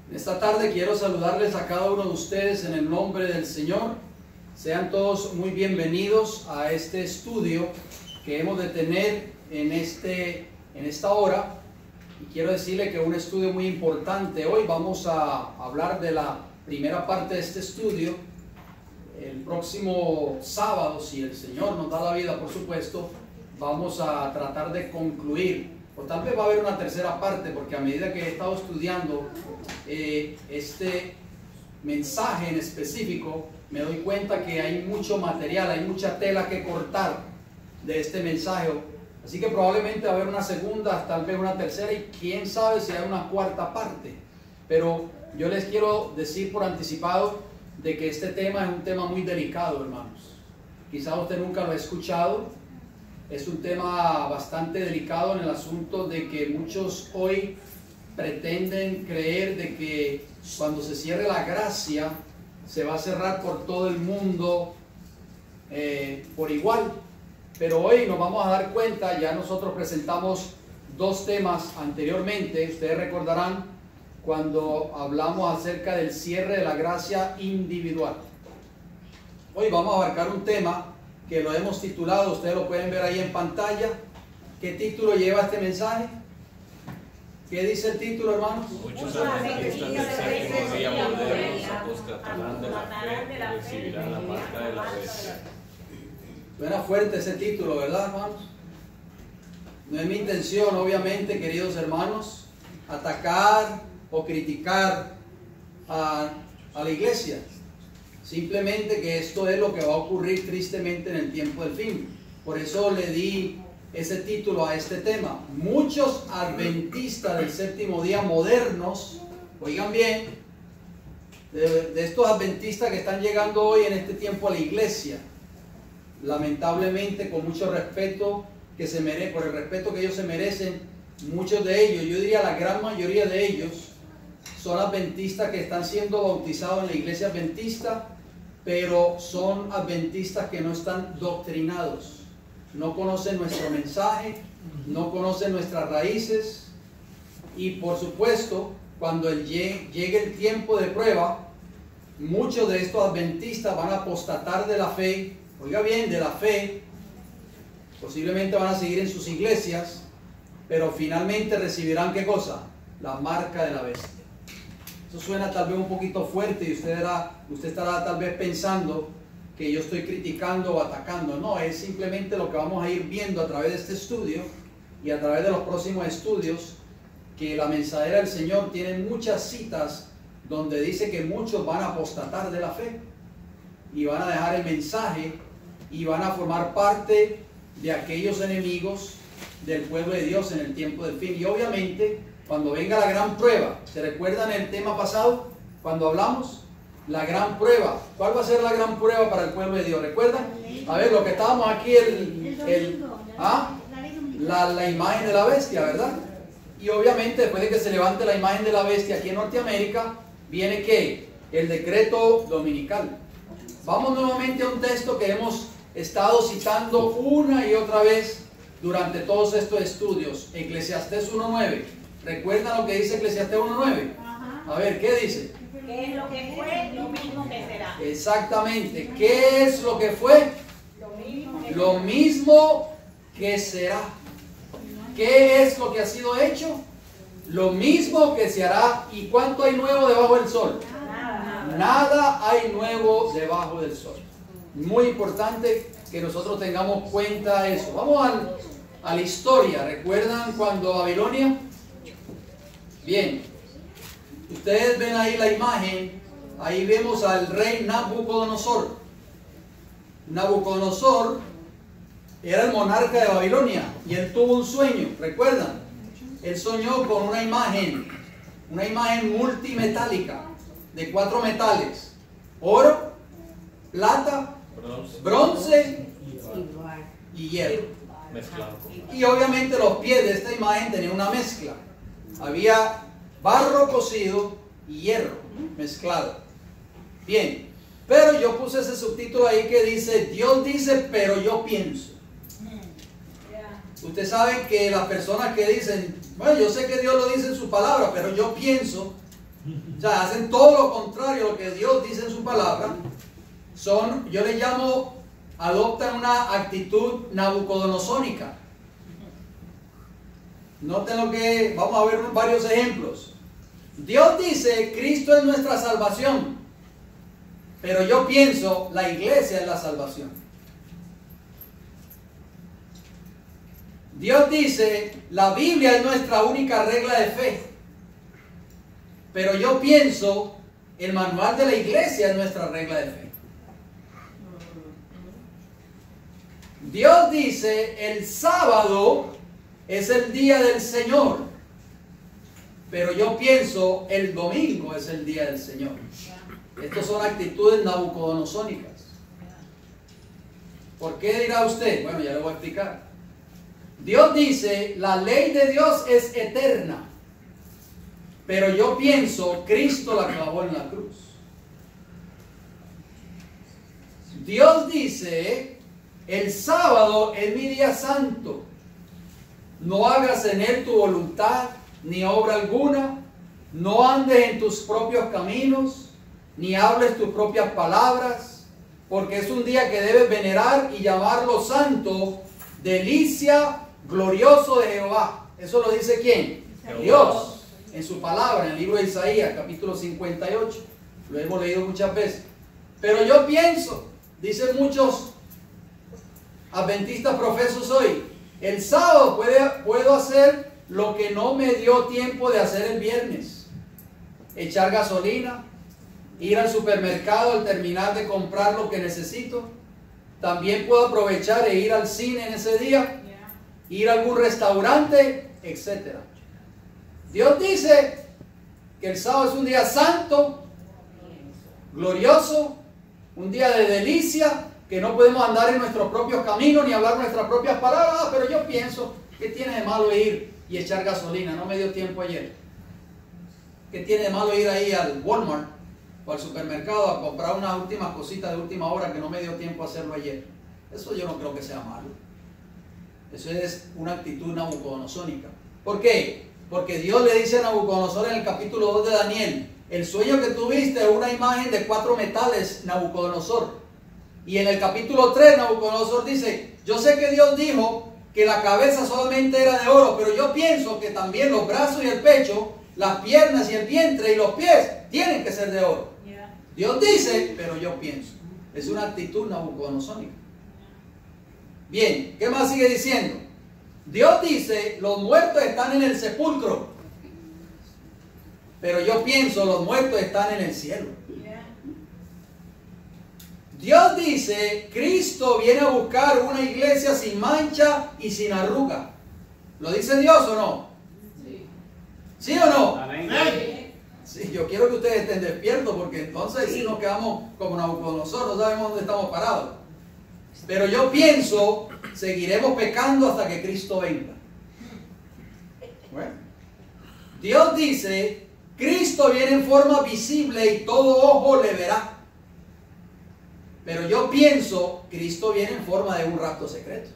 Esta tarde quiero saludarles a cada uno de ustedes en el nombre del Señor. Sean todos muy bienvenidos a este estudio que hemos de tener en esta hora. Y quiero decirle que es un estudio muy importante. Hoy vamos a hablar de la primera parte de este estudio. El próximo sábado, si el Señor nos da la vida, por supuesto, vamos a tratar de concluir. O tal vez va a haber una tercera parte, porque a medida que he estado estudiando este mensaje en específico, me doy cuenta que hay mucho material, hay mucha tela que cortar de este mensaje. Así que probablemente va a haber una segunda, tal vez una tercera, y quién sabe si hay una cuarta parte. Pero yo les quiero decir por anticipado de que este tema es un tema muy delicado, hermanos. Quizá usted nunca lo ha escuchado. Es un tema bastante delicado en el asunto de que muchos hoy pretenden creer de que cuando se cierre la gracia se va a cerrar por todo el mundo por igual. Pero hoy nos vamos a dar cuenta, ya nosotros presentamos dos temas anteriormente, ustedes recordarán cuando hablamos acerca del cierre de la gracia individual. Hoy vamos a abarcar un tema que lo hemos titulado, ustedes lo pueden ver ahí en pantalla. ¿Qué título lleva este mensaje? ¿Qué dice el título, hermanos? Muchos adventistas del séptimo día modernos apostatarán de la fe y recibirán la marca de la bestia. Suena fuerte ese título, ¿verdad, hermanos? No es mi intención, obviamente, queridos hermanos, atacar o criticar a la iglesia. Simplemente que esto es lo que va a ocurrir tristemente en el tiempo del fin. Por eso le di ese título a este tema. Muchos adventistas del séptimo día modernos, oigan bien, de estos adventistas que están llegando hoy en este tiempo a la iglesia, lamentablemente, con mucho respeto que se merece, por el respeto que ellos se merecen, muchos de ellos, yo diría la gran mayoría de ellos, son adventistas que están siendo bautizados en la iglesia adventista, pero son adventistas que no están doctrinados, no conocen nuestro mensaje, no conocen nuestras raíces, y por supuesto, cuando llegue el tiempo de prueba, muchos de estos adventistas van a apostatar de la fe, oiga bien, de la fe, posiblemente van a seguir en sus iglesias, pero finalmente recibirán ¿qué cosa? La marca de la bestia. Eso suena tal vez un poquito fuerte y usted estará tal vez pensando que yo estoy criticando o atacando. No, es simplemente lo que vamos a ir viendo a través de este estudio y a través de los próximos estudios, que la mensajera del Señor tiene muchas citas donde dice que muchos van a apostatar de la fe y van a dejar el mensaje y van a formar parte de aquellos enemigos del pueblo de Dios en el tiempo del fin. Y obviamente, cuando venga la gran prueba, ¿se recuerdan el tema pasado? Cuando hablamos, la gran prueba. ¿Cuál va a ser la gran prueba para el pueblo de Dios? ¿Recuerdan? A ver, lo que estábamos aquí, la imagen de la bestia, ¿verdad? Y obviamente, después de que se levante la imagen de la bestia aquí en Norteamérica, viene ¿qué? El decreto dominical. Vamos nuevamente a un texto que hemos estado citando una y otra vez durante todos estos estudios. Eclesiastés 1:9. ¿Recuerdan lo que dice Eclesiastés 1:9? A ver, ¿qué dice? ¿Qué es lo que fue? Lo mismo que será. Exactamente. ¿Qué es lo que fue? Lo mismo que será. ¿Qué es lo que ha sido hecho? Lo mismo que se hará. ¿Y cuánto hay nuevo debajo del sol? Nada hay nuevo debajo del sol. Muy importante que nosotros tengamos cuenta de eso. Vamos a la historia. ¿Recuerdan cuando Babilonia? Bien, ustedes ven ahí la imagen, ahí vemos al rey Nabucodonosor. Nabucodonosor era el monarca de Babilonia y él tuvo un sueño, ¿recuerdan? Él soñó con una imagen multimetálica de 4 metales: oro, plata, bronce y hierro. Y obviamente los pies de esta imagen tenían una mezcla. Había barro cocido y hierro mezclado. Bien, pero yo puse ese subtítulo ahí que dice: Dios dice, pero yo pienso. Ustedes saben que las personas que dicen, bueno, yo sé que Dios lo dice en su palabra, pero yo pienso, O sea, hacen todo lo contrario a lo que Dios dice en su palabra. Yo les llamo, adoptan una actitud nabucodonosónica. Noten lo que, vamos a ver varios ejemplos. Dios dice, Cristo es nuestra salvación. Pero yo pienso, la iglesia es la salvación. Dios dice, la Biblia es nuestra única regla de fe. Pero yo pienso, el manual de la iglesia es nuestra regla de fe. Dios dice, el sábado es el día del Señor. Pero yo pienso, el domingo es el día del Señor. Estas son actitudes nabucodonosónicas. ¿Por qué dirá usted? Bueno, ya le voy a explicar. Dios dice, la ley de Dios es eterna. Pero yo pienso, Cristo la clavó en la cruz. Dios dice, el sábado es mi día santo. No hagas en él tu voluntad, ni obra alguna. No andes en tus propios caminos, ni hables tus propias palabras, porque es un día que debes venerar y llamarlo santo, delicia, glorioso de Jehová. ¿Eso lo dice quién? Dios. En su palabra, en el libro de Isaías, capítulo 58. Lo hemos leído muchas veces. Pero yo pienso, dicen muchos adventistas profesos hoy, el sábado puedo hacer lo que no me dio tiempo de hacer el viernes. Echar gasolina, ir al supermercado al terminar de comprar lo que necesito. También puedo aprovechar e ir al cine en ese día, ir a algún restaurante, etc. Dios dice que el sábado es un día santo, glorioso, un día de delicia, que no podemos andar en nuestros propios caminos ni hablar nuestras propias palabras. Pero yo pienso, ¿qué tiene de malo ir y echar gasolina? No me dio tiempo ayer. ¿Qué tiene de malo ir ahí al Walmart o al supermercado a comprar unas últimas cositas de última hora que no me dio tiempo a hacerlo ayer? Eso yo no creo que sea malo. Eso es una actitud nabucodonosónica. ¿Por qué? Porque Dios le dice a Nabucodonosor en el capítulo 2 de Daniel, el sueño que tuviste es una imagen de 4 metales, Nabucodonosor. Y en el capítulo 3 Nabucodonosor dice, yo sé que Dios dijo que la cabeza solamente era de oro, pero yo pienso que también los brazos y el pecho, las piernas y el vientre y los pies tienen que ser de oro. Dios dice, pero yo pienso. Es una actitud nabucodonosónica. Bien, ¿qué más sigue diciendo? Dios dice, los muertos están en el sepulcro, pero yo pienso, los muertos están en el cielo. Dios dice, Cristo viene a buscar una iglesia sin mancha y sin arruga. ¿Lo dice Dios o no? ¿Sí o no? Amén. Sí, yo quiero que ustedes estén despiertos, porque entonces sí nos quedamos como Nabucodonosor, no sabemos dónde estamos parados. Pero yo pienso, seguiremos pecando hasta que Cristo venga. Bueno, Dios dice, Cristo viene en forma visible y todo ojo le verá. Pero yo pienso, Cristo viene en forma de un rapto secreto.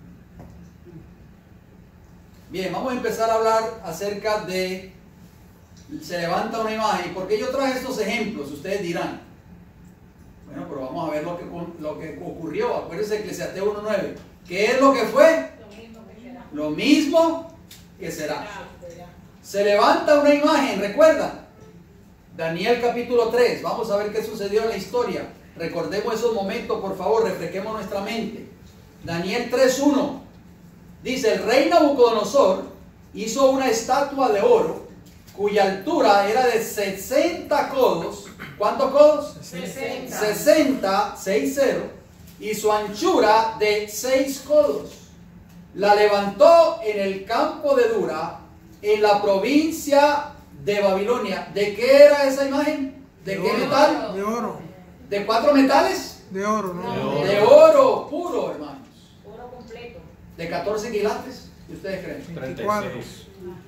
Bien, vamos a empezar a hablar acerca de, se levanta una imagen. ¿Y por qué yo traje estos ejemplos? Ustedes dirán. Bueno, pero vamos a ver lo que ocurrió. Acuérdense de Eclesiastés 1:9. ¿Qué es lo que fue? Lo mismo que será. Se levanta una imagen, ¿recuerdan? Daniel capítulo 3. Vamos a ver qué sucedió en la historia. Recordemos esos momentos, por favor, refresquemos nuestra mente. Daniel 3:1 dice, el rey Nabucodonosor hizo una estatua de oro cuya altura era de 60 codos. ¿Cuántos codos? 60, 60, y su anchura de 6 codos. La levantó en el campo de Dura, en la provincia de Babilonia. ¿De qué era esa imagen? ¿De qué metal? De oro. ¿De 4 metales? De oro, ¿no? De oro puro, hermanos. Oro completo. ¿De 14 quilates? ¿Y ustedes creen? 36.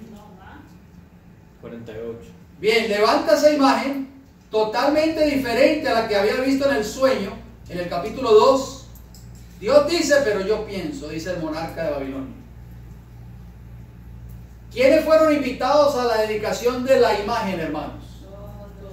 48. Bien, levanta esa imagen totalmente diferente a la que había visto en el sueño, en el capítulo 2. Dios dice, pero yo pienso, dice el monarca de Babilonia. ¿Quiénes fueron invitados a la dedicación de la imagen, hermanos?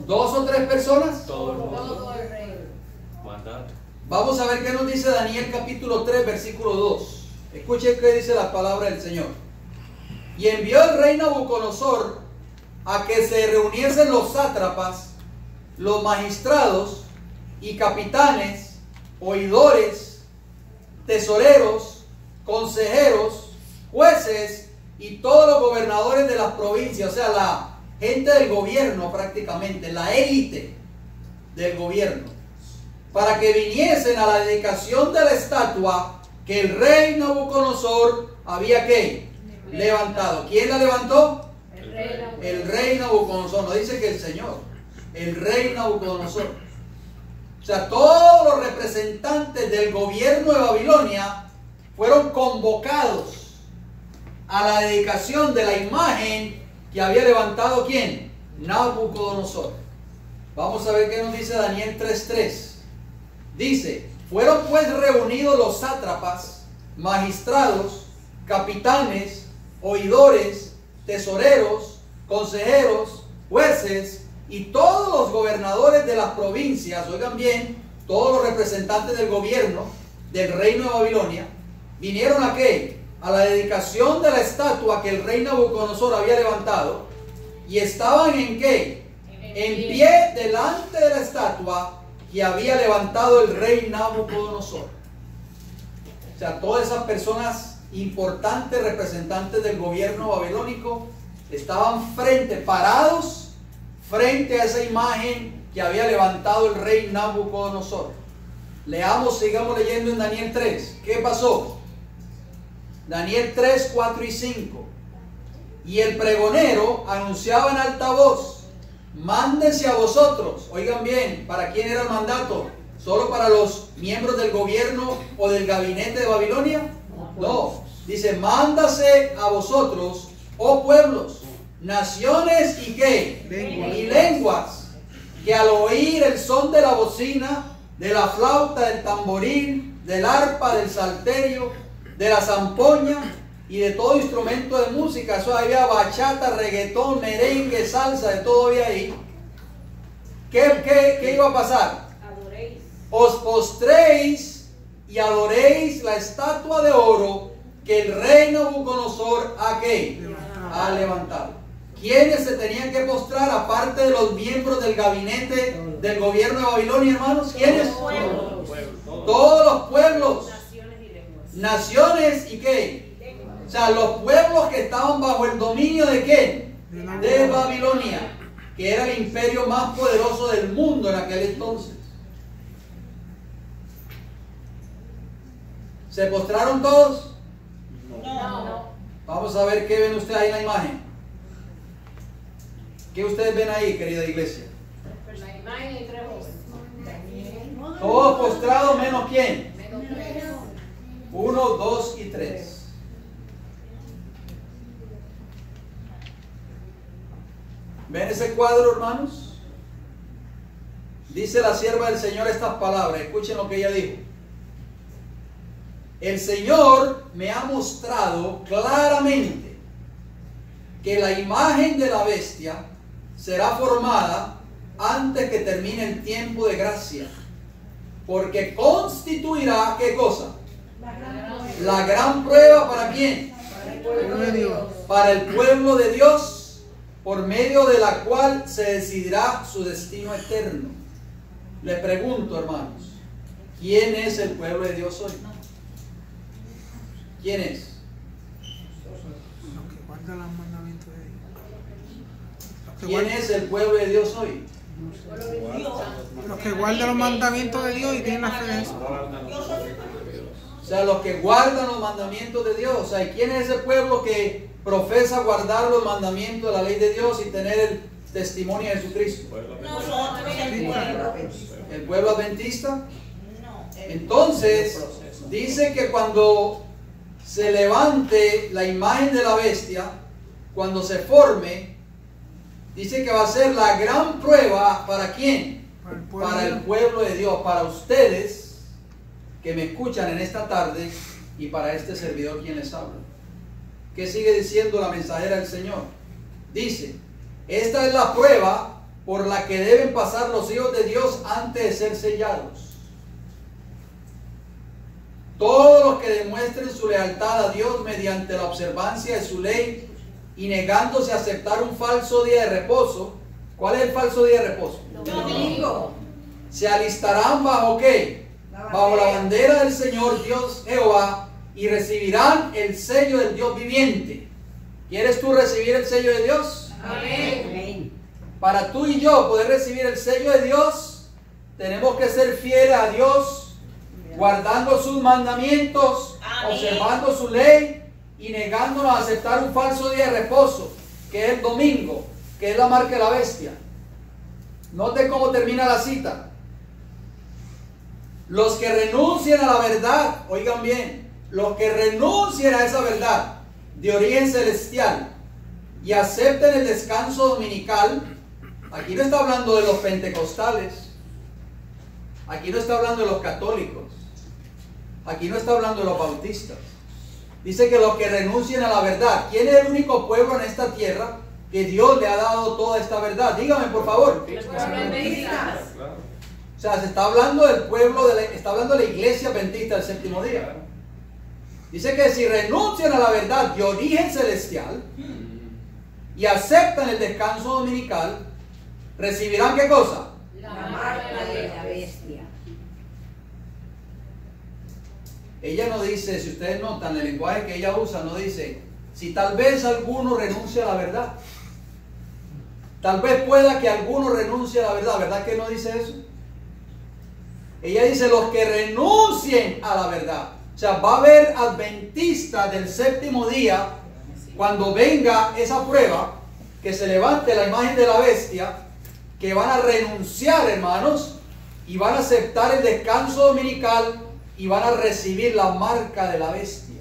¿2 o 3 personas? Todo el reino. Mandato. Vamos a ver qué nos dice Daniel capítulo 3, versículo 2. Escuchen qué dice la palabra del Señor. Y envió el rey Nabucodonosor a que se reuniesen los sátrapas, los magistrados y capitanes, oidores, tesoreros, consejeros, jueces y todos los gobernadores de las provincias, o sea, la gente del gobierno prácticamente, la élite del gobierno, para que viniesen a la dedicación de la estatua que el rey Nabucodonosor había ¿qué? Levantado. ¿Quién la levantó? El rey Nabucodonosor. No dice que el Señor, el rey Nabucodonosor. O sea, todos los representantes del gobierno de Babilonia fueron convocados a la dedicación de la imagen que había levantado ¿quién? Nabucodonosor. Vamos a ver qué nos dice Daniel 3:3. Dice, fueron pues reunidos los sátrapas, magistrados, capitanes, oidores, tesoreros, consejeros, jueces y todos los gobernadores de las provincias, oigan bien, todos los representantes del gobierno del reino de Babilonia, vinieron a ¿qué? A la dedicación de la estatua que el rey Nabucodonosor había levantado, y estaban ¿en qué? En pie delante de la estatua que había levantado el rey Nabucodonosor. O sea, todas esas personas importantes, representantes del gobierno babilónico, estaban parados frente a esa imagen que había levantado el rey Nabucodonosor. Leamos, sigamos leyendo en Daniel 3. ¿Qué pasó? Daniel 3, 4 y 5. Y el pregonero anunciaba en alta voz: mándense a vosotros. Oigan bien, ¿para quién era el mandato? ¿Solo para los miembros del gobierno o del gabinete de Babilonia? No, dice, mándase a vosotros, oh pueblos, naciones y ¿qué? Y lenguas, que al oír el son de la bocina, de la flauta, del tamboril, del arpa, del salterio, de la zampoña y de todo instrumento de música, eso había bachata, reggaetón, merengue, salsa, de todo había ahí. ¿Qué iba a pasar? Adoréis. Os postréis y adoréis la estatua de oro que el rey Nabucodonosor ha levantado. ¿Quiénes se tenían que postrar aparte de los miembros del gabinete del gobierno de Babilonia, hermanos? ¿Quiénes? Todos los pueblos. Naciones y ¿qué? O sea, los pueblos que estaban bajo el dominio de ¿qué? De Babilonia, que era el imperio más poderoso del mundo en aquel entonces. ¿Se postraron todos? No. Vamos a ver qué ven ustedes ahí en la imagen. ¿Qué ustedes ven ahí, querida iglesia? La imagen y 3 voces. Todos postrados menos ¿quién? Menos 3. 1, 2 y 3. ¿Ven ese cuadro, hermanos? Dice la sierva del Señor estas palabras. Escuchen lo que ella dijo. El Señor me ha mostrado claramente que la imagen de la bestia será formada antes que termine el tiempo de gracia, porque constituirá ¿qué cosa? La gran prueba. ¿Para quién? Para el pueblo de Dios, por medio de la cual se decidirá su destino eterno. Le pregunto, hermanos, ¿quién es el pueblo de Dios hoy? ¿Quién es? Los que guardan los mandamientos de Dios. ¿Quién es el pueblo de Dios hoy? Los que guardan los mandamientos de Dios y tienen la fe en eso. O sea, los que guardan los mandamientos de Dios. O sea, ¿quién es ese pueblo que profesa guardar los mandamientos de la ley de Dios y tener el testimonio de Jesucristo? ¿El pueblo adventista? Entonces, dice que cuando se levante la imagen de la bestia, cuando se forme, dice que va a ser la gran prueba. ¿Para quién? Para el pueblo de Dios, para ustedes que me escuchan en esta tarde y para este servidor quien les habla. ¿Qué sigue diciendo la mensajera del Señor? Dice, esta es la prueba por la que deben pasar los hijos de Dios antes de ser sellados. Todos los que demuestren su lealtad a Dios mediante la observancia de su ley y negándose a aceptar un falso día de reposo. ¿Cuál es el falso día de reposo? Domingo. Se alistarán bajo ¿qué? Bajo la bandera del Señor Dios Jehová y recibirán el sello del Dios viviente. ¿Quieres tú recibir el sello de Dios? Amén. Para tú y yo poder recibir el sello de Dios, tenemos que ser fieles a Dios, guardando sus mandamientos, observando su ley y negándonos a aceptar un falso día de reposo, que es el domingo, que es la marca de la bestia. Note cómo termina la cita. Los que renuncien a la verdad, oigan bien, los que renuncien a esa verdad de origen celestial y acepten el descanso dominical. Aquí no está hablando de los pentecostales, aquí no está hablando de los católicos, aquí no está hablando de los bautistas. Dice que los que renuncien a la verdad. ¿Quién es el único pueblo en esta tierra que Dios le ha dado toda esta verdad? Dígame por favor. O sea, se está hablando del pueblo, está hablando de la iglesia adventista del séptimo día. Dice que si renuncian a la verdad de origen celestial y aceptan el descanso dominical, recibirán ¿qué cosa? La marca de la bestia. Ella no dice, si ustedes notan el lenguaje que ella usa, no dice, si tal vez alguno renuncia a la verdad. Tal vez pueda que alguno renuncie a la verdad. ¿Verdad que no dice eso? Ella dice, los que renuncien a la verdad. O sea, va a haber adventistas del séptimo día, cuando venga esa prueba, que se levante la imagen de la bestia, que van a renunciar, hermanos, y van a aceptar el descanso dominical y van a recibir la marca de la bestia.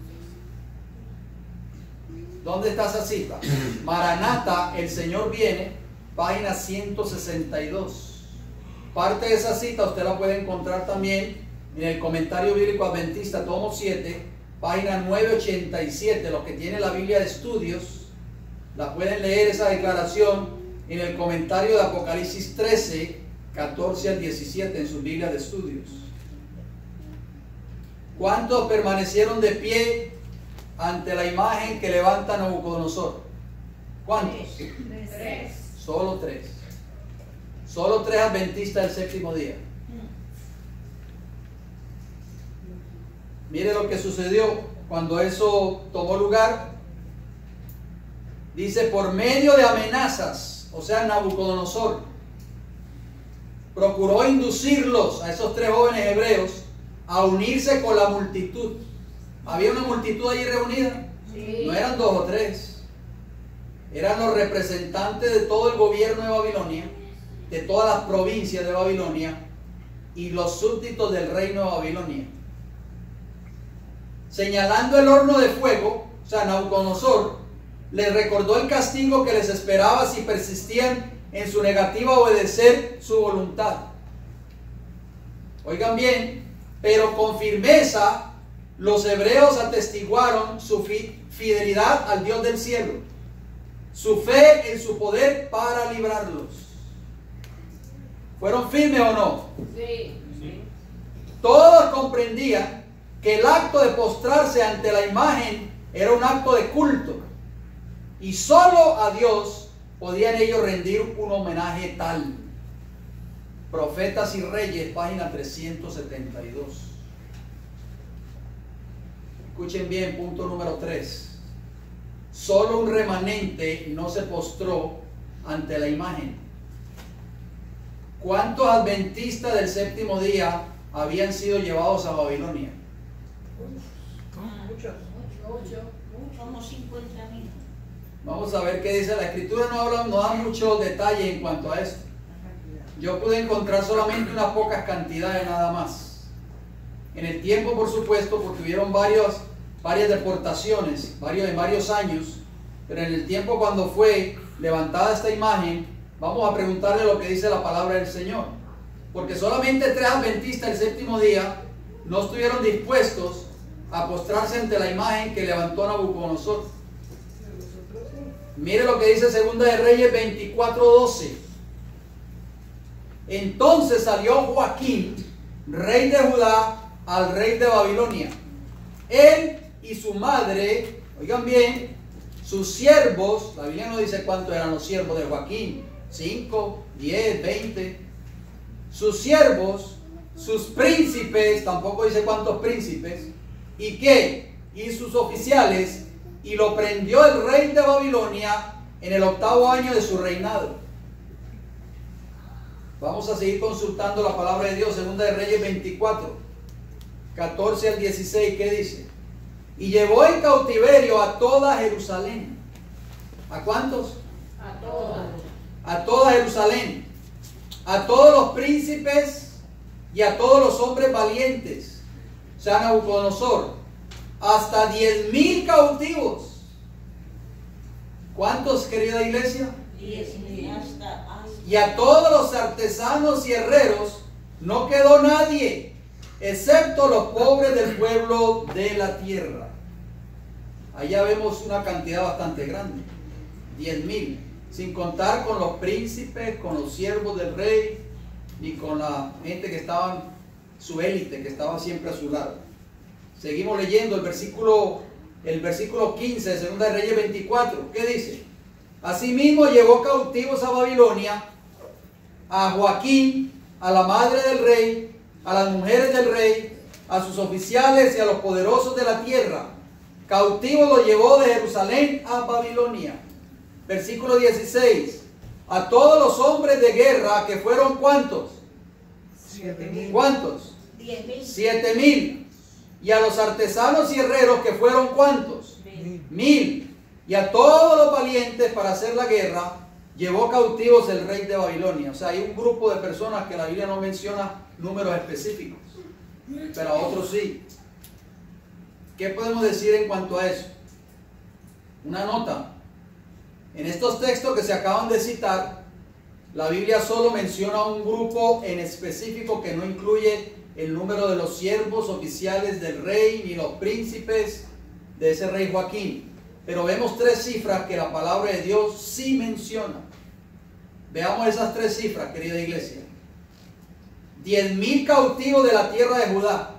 ¿Dónde está esa cita? Maranata, el Señor viene, página 162. Parte de esa cita usted la puede encontrar también en el Comentario Bíblico Adventista, tomo 7, página 987. Los que tienen la Biblia de estudios, la pueden leer esa declaración en el comentario de Apocalipsis 13, 14 al 17 en sus Biblias de estudios. ¿Cuántos permanecieron de pie ante la imagen que levanta Nabucodonosor? ¿Cuántos? 3. Solo 3. Solo 3 adventistas del séptimo día. Mire lo que sucedió cuando eso tomó lugar. Dice, por medio de amenazas, o sea, Nabucodonosor procuró inducirlos, a esos 3 jóvenes hebreos, a unirse con la multitud. ¿Había una multitud allí reunida? Sí. No eran 2 o 3. Eran los representantes de todo el gobierno de Babilonia, de todas las provincias de Babilonia y los súbditos del reino de Babilonia. Señalando el horno de fuego, o sea, Nabucodonosor les recordó el castigo que les esperaba si persistían en su negativa a obedecer su voluntad. Oigan bien, pero con firmeza los hebreos atestiguaron su fidelidad al Dios del cielo, su fe en su poder para librarlos. ¿Fueron firmes o no? Sí. Todos comprendían que el acto de postrarse ante la imagen era un acto de culto y solo a Dios podían ellos rendir un homenaje tal. Profetas y Reyes, página 372. Escuchen bien, punto número 3. Solo un remanente no se postró ante la imagen. ¿Cuántos adventistas del séptimo día habían sido llevados a Babilonia? Muchos. Como 50.000. Vamos a ver qué dice la escritura. No da mucho detalle en cuanto a esto. Yo pude encontrar solamente unas pocas cantidades nada más. En el tiempo, por supuesto, porque hubieron varias deportaciones, en varios años, pero en el tiempo cuando fue levantada esta imagen, vamos a preguntarle lo que dice la palabra del Señor. Porque solamente 3 adventistas el séptimo día no estuvieron dispuestos a postrarse ante la imagen que levantó Nabucodonosor. Mire lo que dice Segunda de Reyes 24:12. Entonces salió Joaquín, rey de Judá, al rey de Babilonia. Él y su madre, oigan bien, sus siervos, la Biblia no dice cuántos eran los siervos de Joaquín, 5, 10, 20. Sus siervos, sus príncipes, tampoco dice cuántos príncipes, ¿y qué? Y sus oficiales, y lo prendió el rey de Babilonia en el 8º año de su reinado. Vamos a seguir consultando la palabra de Dios, Segunda de Reyes 24, 14 al 16, ¿qué dice? Y llevó en cautiverio a toda Jerusalén. ¿A cuántos? A todas. A toda Jerusalén, a todos los príncipes y a todos los hombres valientes, o sea, Nabucodonosor, hasta 10,000 cautivos. ¿Cuántos, querida iglesia? 10,000. Y a todos los artesanos y herreros no quedó nadie, excepto los pobres del pueblo de la tierra. Allá vemos una cantidad bastante grande, 10,000, sin contar con los príncipes, con los siervos del rey, ni con la gente que estaba, su élite, que estaba siempre a su lado. Seguimos leyendo el versículo 15 de Segunda de Reyes 24. ¿Qué dice? Asimismo llevó cautivos a Babilonia a Joaquín, a la madre del rey, a las mujeres del rey, a sus oficiales y a los poderosos de la tierra. Cautivo lo llevó de Jerusalén a Babilonia. Versículo 16. A todos los hombres de guerra que fueron ¿cuántos? 7,000. ¿Cuántos? 10,000. 7,000. Y a los artesanos y herreros que fueron ¿cuántos? 1,000. Y a todos los valientes para hacer la guerra llevó cautivos el rey de Babilonia. O sea, hay un grupo de personas que la Biblia no menciona números específicos, pero a otros sí. ¿Qué podemos decir en cuanto a eso? Una nota. En estos textos que se acaban de citar, la Biblia solo menciona un grupo en específico que no incluye el número de los siervos oficiales del rey ni los príncipes de ese rey Joaquín. Pero vemos 3 cifras que la palabra de Dios sí menciona. Veamos esas 3 cifras, querida iglesia. 10,000 cautivos de la tierra de Judá,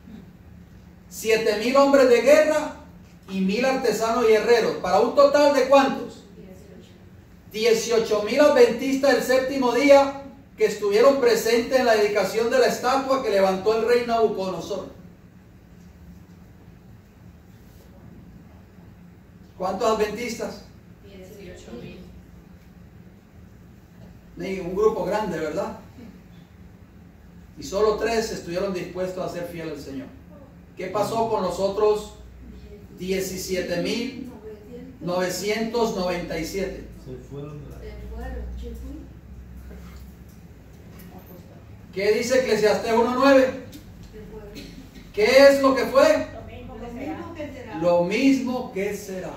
7,000 hombres de guerra y 1,000 artesanos y herreros, para un total de ¿cuántos? 18,000 adventistas del séptimo día que estuvieron presentes en la dedicación de la estatua que levantó el rey Nabucodonosor. ¿Cuántos adventistas? 18,000. Un grupo grande, ¿verdad? Y solo 3 estuvieron dispuestos a ser fieles al Señor. ¿Qué pasó con los otros 17,997? ¿Qué dice Eclesiastés 1:9? ¿Qué es lo que fue? Lo mismo que será.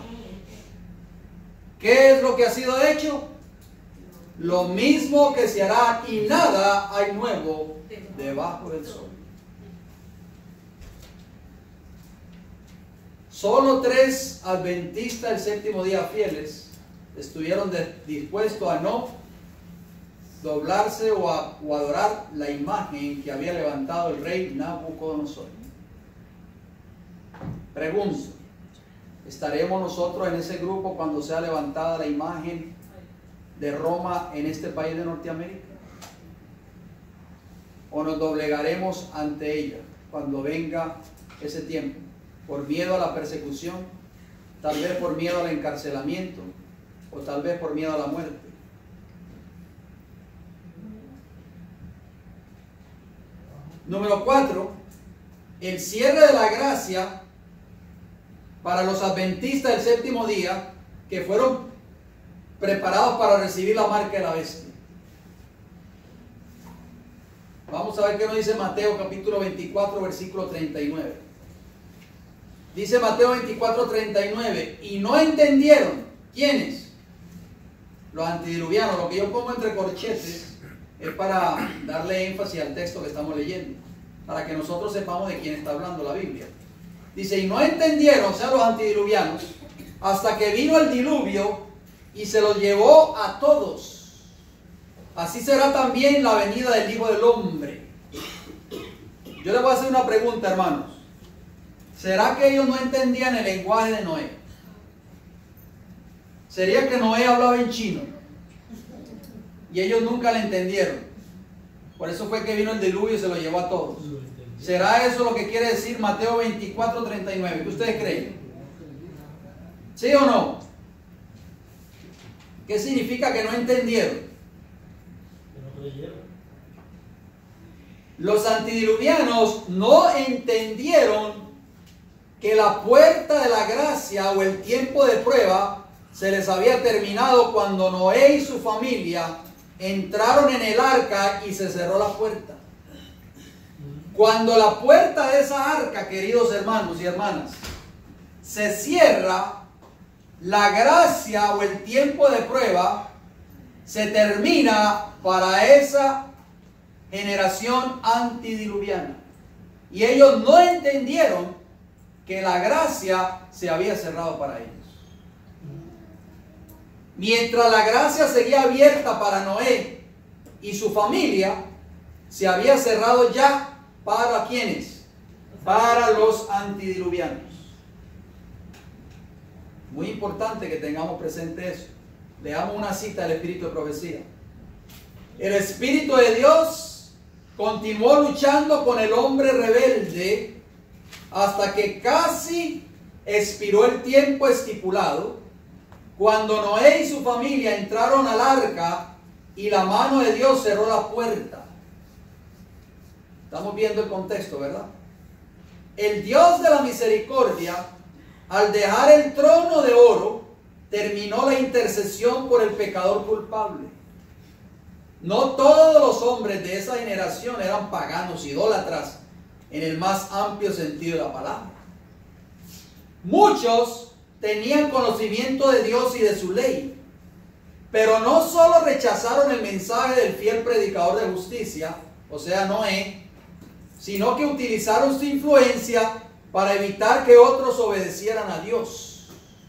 ¿Qué es lo que ha sido hecho? Lo mismo que se hará, y nada hay nuevo debajo del sol. Solo 3 adventistas del séptimo día fieles estuvieron dispuestos a no doblarse o adorar la imagen que había levantado el rey Nabucodonosor. Pregunto, ¿estaremos nosotros en ese grupo cuando sea levantada la imagen de Roma en este país de Norteamérica? ¿O nos doblegaremos ante ella cuando venga ese tiempo? Por miedo a la persecución, tal vez por miedo al encarcelamiento, o tal vez por miedo a la muerte. Número 4, el cierre de la gracia para los adventistas del séptimo día que fueron preparados para recibir la marca de la bestia. Vamos a ver qué nos dice Mateo capítulo 24, versículo 39. Dice Mateo 24, 39, y no entendieron. ¿Quiénes? Los antidiluvianos. Lo que yo pongo entre corchetes es para darle énfasis al texto que estamos leyendo, para que nosotros sepamos de quién está hablando la Biblia. Dice, y no entendieron, o sea, los antidiluvianos, hasta que vino el diluvio y se los llevó a todos. así será también la venida del Hijo del Hombre. Yo les voy a hacer una pregunta, hermanos. ¿Será que ellos no entendían el lenguaje de Noé? ¿Sería que Noé hablaba en chino? Y ellos nunca le entendieron. Por eso fue que vino el diluvio y se lo llevó a todos. ¿Será eso lo que quiere decir Mateo 24:39? ¿Qué ustedes creen? ¿Sí o no? ¿Qué significa que no entendieron? Los antidiluvianos no entendieron que la puerta de la gracia o el tiempo de prueba se les había terminado cuando Noé y su familia entraron en el arca y se cerró la puerta. Cuando la puerta de esa arca, queridos hermanos y hermanas, se cierra, la gracia o el tiempo de prueba se termina para esa generación antidiluviana. Y ellos no entendieron que la gracia se había cerrado para ellos. Mientras la gracia seguía abierta para Noé y su familia, se había cerrado ya para ¿quiénes? Para los antidiluvianos. Muy importante que tengamos presente eso. Leamos una cita del Espíritu de Profecía. El Espíritu de Dios continuó luchando con el hombre rebelde hasta que casi expiró el tiempo estipulado, cuando Noé y su familia entraron al arca y la mano de Dios cerró la puerta. Estamos viendo el contexto, ¿verdad? El Dios de la misericordia, al dejar el trono de oro, terminó la intercesión por el pecador culpable. No todos los hombres de esa generación eran paganos, idólatras, en el más amplio sentido de la palabra. Muchos tenían conocimiento de Dios y de su ley, pero no solo rechazaron el mensaje del fiel predicador de justicia, o sea, Noé, sino que utilizaron su influencia para evitar que otros obedecieran a Dios.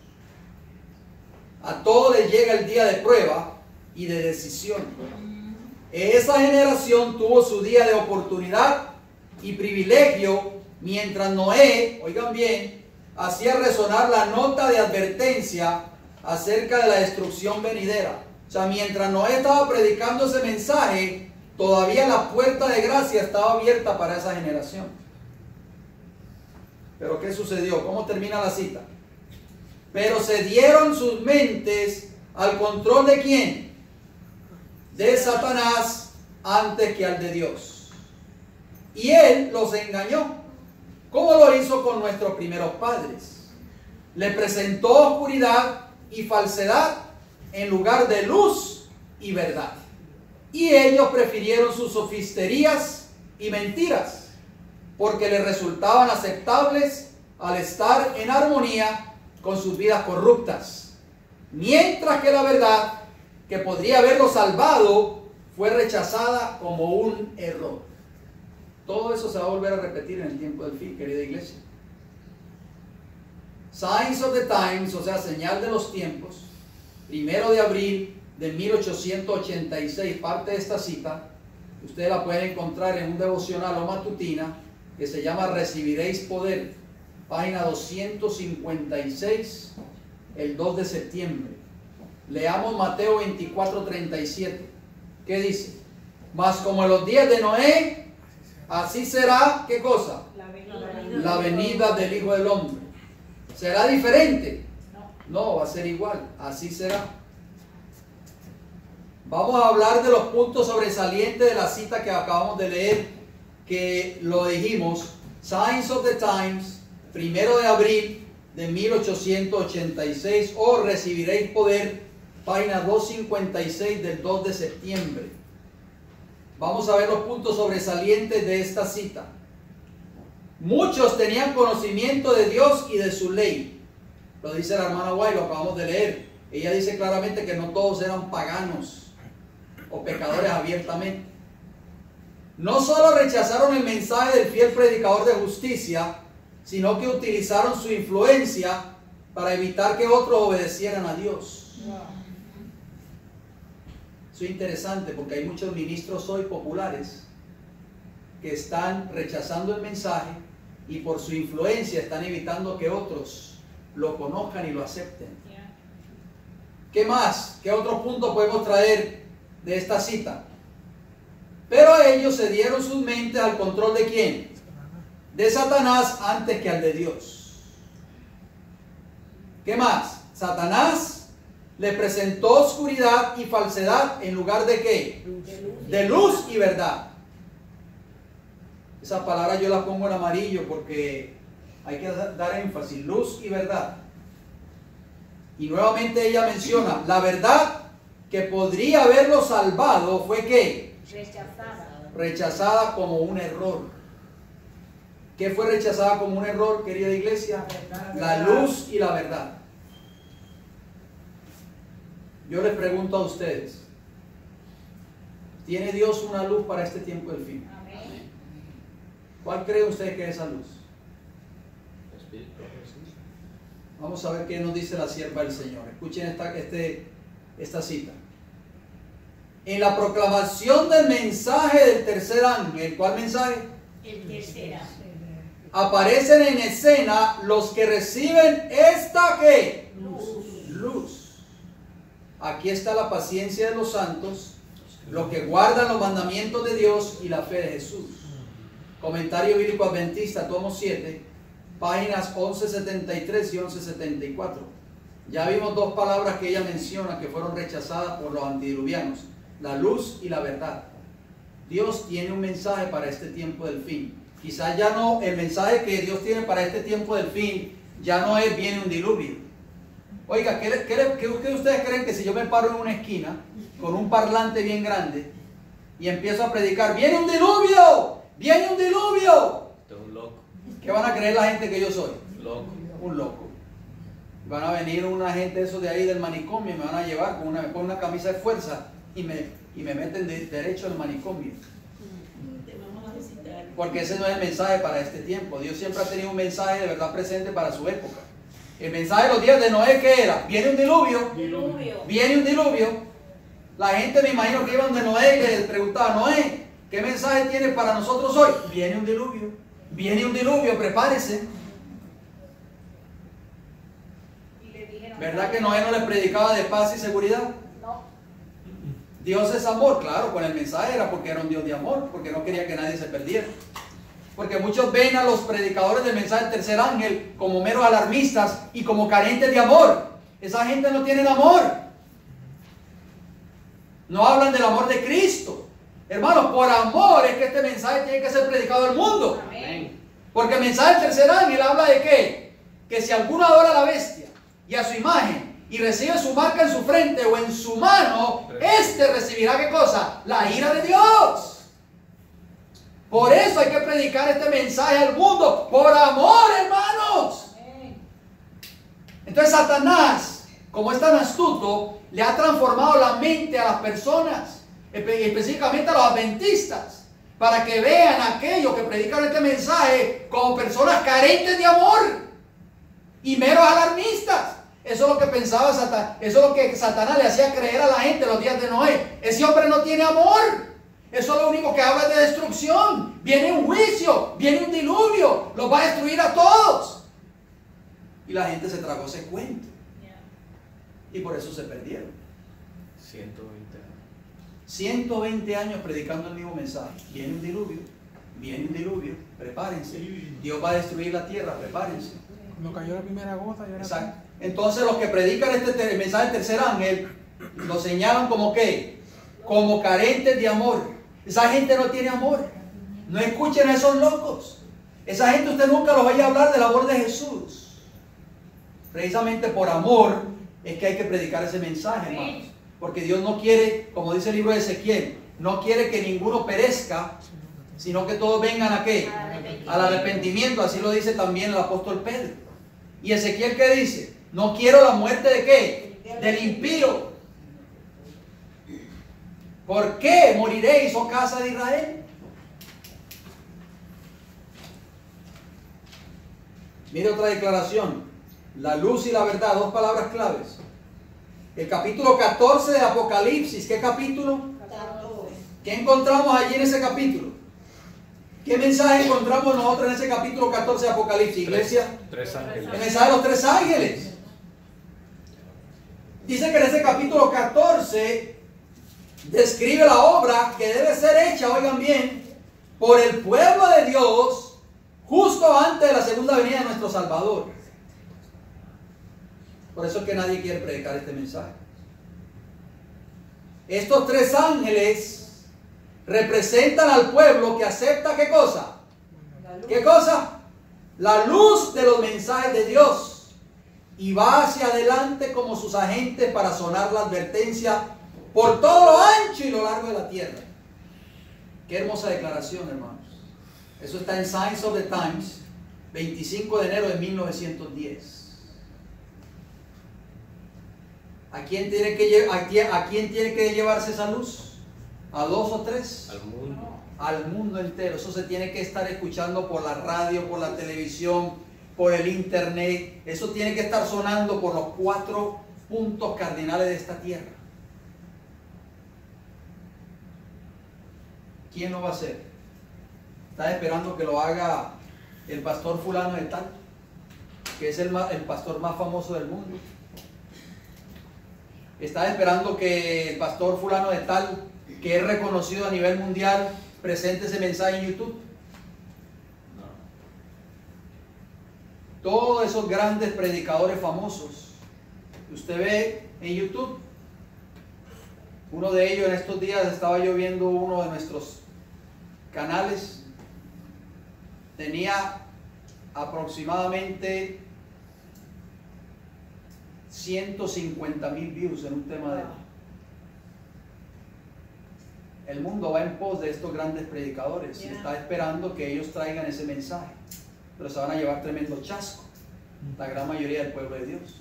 A todos les llega el día de prueba y de decisión. Esa generación tuvo su día de oportunidad y privilegio, mientras Noé, oigan bien, hacía resonar la nota de advertencia acerca de la destrucción venidera. O sea, mientras Noé estaba predicando ese mensaje, todavía la puerta de gracia estaba abierta para esa generación. Pero ¿qué sucedió? ¿Cómo termina la cita? Pero se dieron sus mentes al control ¿de quién? De Satanás antes que al de Dios. Y él los engañó. ¿Cómo lo hizo con nuestros primeros padres? Le presentó oscuridad y falsedad en lugar de luz y verdad. Y ellos prefirieron sus sofisterías y mentiras, porque les resultaban aceptables al estar en armonía con sus vidas corruptas. Mientras que la verdad, que podría haberlos salvado, fue rechazada como un error. Todo eso se va a volver a repetir en el tiempo del fin, querida iglesia. Signs of the Times, o sea, señal de los tiempos, 1 de abril de 1886, parte de esta cita, ustedes la pueden encontrar en un devocional o matutina que se llama Recibiréis Poder, página 256, el 2 de septiembre. Leamos Mateo 24:37. ¿Qué dice? Mas como en los días de Noé, así será, ¿qué cosa? La venida del Hijo del Hombre. ¿Será diferente? No, va a ser igual. Así será. Vamos a hablar de los puntos sobresalientes de la cita que acabamos de leer, que lo dijimos. Signs of the Times, 1 de abril de 1886, o Recibiréis Poder, página 256 del 2 de septiembre. Vamos a ver los puntos sobresalientes de esta cita. Muchos tenían conocimiento de Dios y de su ley. Lo dice la hermana White, lo acabamos de leer. Ella dice claramente que no todos eran paganos o pecadores abiertamente. No solo rechazaron el mensaje del fiel predicador de justicia, sino que utilizaron su influencia para evitar que otros obedecieran a Dios. Eso es interesante porque hay muchos ministros hoy populares que están rechazando el mensaje y por su influencia están evitando que otros lo conozcan y lo acepten. ¿Qué más? ¿Qué otro punto podemos traer de esta cita? Pero ellos se dieron sus mentes al control ¿de quién? De Satanás antes que al de Dios. ¿Qué más? Satanás le presentó oscuridad y falsedad en lugar de ¿qué? De luz y verdad. Esa palabra yo la pongo en amarillo porque hay que dar énfasis, luz y verdad. Y nuevamente ella menciona, la verdad que podría haberlo salvado fue ¿qué? Rechazada. Rechazada como un error. ¿Qué fue rechazada como un error, querida iglesia? La luz y la verdad. Yo les pregunto a ustedes, ¿tiene Dios una luz para este tiempo del fin? Amén. ¿Cuál cree usted que es esa luz? Espíritu de Jesús. Vamos a ver qué nos dice la sierva del Señor. Escuchen esta cita. En la proclamación del mensaje del tercer ángel, ¿cuál mensaje? El tercero. Aparecen en escena los que reciben esta ¿qué? Luz. Aquí está la paciencia de los santos, los que guardan los mandamientos de Dios y la fe de Jesús. Comentario Bíblico Adventista, tomo 7, páginas 1173 y 1174. Ya vimos dos palabras que ella menciona que fueron rechazadas por los antidiluvianos: la luz y la verdad. Dios tiene un mensaje para este tiempo del fin. Quizás ya no, el mensaje que Dios tiene para este tiempo del fin ya no es viene un diluvio. Oiga, ¿qué ustedes creen que si yo me paro en una esquina con un parlante bien grande y empiezo a predicar, viene un diluvio, viene un diluvio? Usted es un loco. ¿Qué van a creer la gente que yo soy? Loco. Un loco. Van a venir una gente esos de ahí del manicomio y me van a llevar con una camisa de fuerza y me meten derecho al manicomio. Porque ese no es el mensaje para este tiempo. Dios siempre ha tenido un mensaje de verdad presente para su época. El mensaje de los días de Noé, ¿qué era? Viene un diluvio. Viene un diluvio. La gente, me imagino que iban de Noé y les preguntaba, Noé, ¿qué mensaje tienes para nosotros hoy? Viene un diluvio. Viene un diluvio, prepárese. ¿Verdad que Noé no les predicaba de paz y seguridad? No. Dios es amor, claro, con el mensaje era porque era un Dios de amor, porque no quería que nadie se perdiera. Porque muchos ven a los predicadores del mensaje del tercer ángel como meros alarmistas y como carentes de amor. Esa gente no tiene amor. No hablan del amor de Cristo. Hermanos, por amor es que este mensaje tiene que ser predicado al mundo. Amén. Porque el mensaje del tercer ángel habla de ¿qué? Que si alguno adora a la bestia y a su imagen y recibe su marca en su frente o en su mano, éste recibirá ¿qué cosa? La ira de Dios. Por eso hay que predicar este mensaje al mundo, por amor, hermanos. Entonces Satanás, como es tan astuto, le ha transformado la mente a las personas, específicamente a los adventistas, para que vean a aquellos que predican este mensaje como personas carentes de amor y meros alarmistas. Eso es lo que pensaba Satanás, eso es lo que Satanás le hacía creer a la gente en los días de Noé. Ese hombre no tiene amor. Eso es lo único que habla de destrucción. Viene un juicio, viene un diluvio, los va a destruir a todos. Y la gente se tragó ese cuento. Y por eso se perdieron. 120 años. 120 años predicando el mismo mensaje. Viene un diluvio, prepárense. Dios va a destruir la tierra, prepárense. Cuando cayó la primera gota, ya era. Exacto. Entonces los que predican el mensaje del tercer ángel lo señalan como ¿qué? Como carentes de amor. Esa gente no tiene amor. No escuchen a esos locos. Esa gente usted nunca los vaya a hablar del amor de Jesús. Precisamente por amor es que hay que predicar ese mensaje, hermanos. Porque Dios no quiere, como dice el libro de Ezequiel, no quiere que ninguno perezca, sino que todos vengan ¿a qué? Al arrepentimiento. Así lo dice también el apóstol Pedro. ¿Y Ezequiel qué dice? No quiero la muerte de ¿qué? Del impío. ¿Por qué moriréis, oh casa de Israel? Mire otra declaración. La luz y la verdad, dos palabras claves. El capítulo 14 de Apocalipsis. ¿Qué capítulo? ¿Qué encontramos allí en ese capítulo? ¿Qué mensaje encontramos nosotros en ese capítulo 14 de Apocalipsis, iglesia? Tres ángeles. El mensaje de los tres ángeles. Dice que en ese capítulo 14 describe la obra que debe ser hecha, oigan bien, por el pueblo de Dios justo antes de la segunda venida de nuestro Salvador. Por eso es que nadie quiere predicar este mensaje. Estos tres ángeles representan al pueblo que acepta ¿qué cosa? ¿Qué cosa? La luz de los mensajes de Dios, y va hacia adelante como sus agentes para sonar la advertencia por todo lo ancho y lo largo de la tierra. Qué hermosa declaración, hermanos. Eso está en Signs of the Times, 25 de enero de 1910. ¿A quién tiene que llevarse esa luz? ¿A dos o tres? Al mundo. Al mundo entero. Eso se tiene que estar escuchando por la radio, por la televisión, por el internet. Eso tiene que estar sonando por los 4 puntos cardinales de esta tierra. ¿Quién lo va a hacer? ¿Estás esperando que lo haga el pastor fulano de tal? Que es el pastor más famoso del mundo. ¿Estás esperando que el pastor fulano de tal, que es reconocido a nivel mundial, presente ese mensaje en YouTube? No. Todos esos grandes predicadores famosos que usted ve en YouTube, uno de ellos en estos días estaba yo viendo uno de nuestros canales, tenía aproximadamente 150,000 views en un tema de él. El mundo va en pos de estos grandes predicadores y está esperando que ellos traigan ese mensaje, pero se van a llevar tremendo chasco, la gran mayoría del pueblo de Dios.